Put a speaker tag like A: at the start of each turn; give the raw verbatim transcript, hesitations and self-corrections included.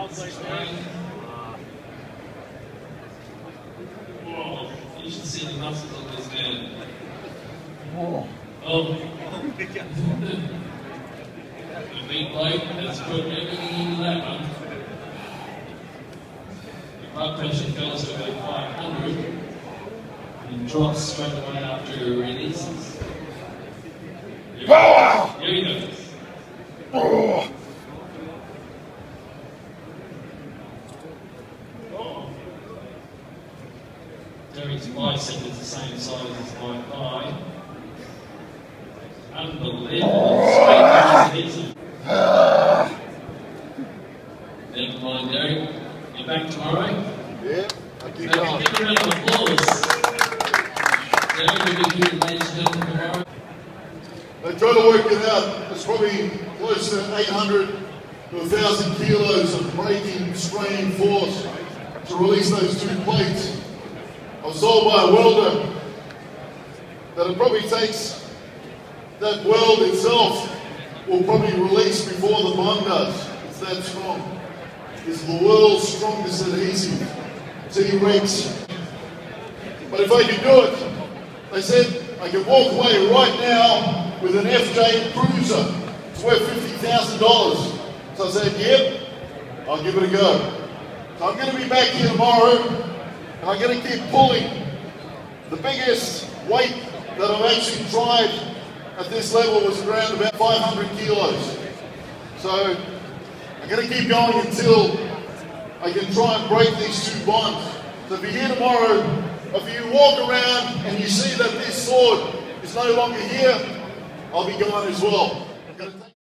A: Oh, you should see the muscles of this man.
B: Oh.
A: Oh. The big bloke has put everything into that one. Your blood pressure fell to about five hundred and drops straight away after it releases. Here he goes.
B: Oh.
A: Derek's bicep is the same size as my thigh. Unbelievable. Straight into Never mind, Derek. You're back tomorrow?
B: Yeah, I keep
A: So
B: going.
A: give a round of applause. Derek will be here, ladies and gentlemen, tomorrow.
B: I try to work it out. It's probably close to eight hundred to one thousand kilos of braking, straining force to release those two plates. I was told by a welder that it probably takes, that weld itself will probably release before the bond does. It's that strong. It's the world's strongest adhesive, T-Rex. But if I could do it, they said I could walk away right now with an F J Cruiser. It's worth fifty thousand dollars. So I said, yep, I'll give it a go. So I'm going to be back here tomorrow, and I'm going to keep pulling. The biggest weight that I've actually tried at this level was around about five hundred kilos. So I'm going to keep going until I can try and break these two bonds. So if you're here tomorrow, if you walk around and you see that this sword is no longer here, I'll be gone as well.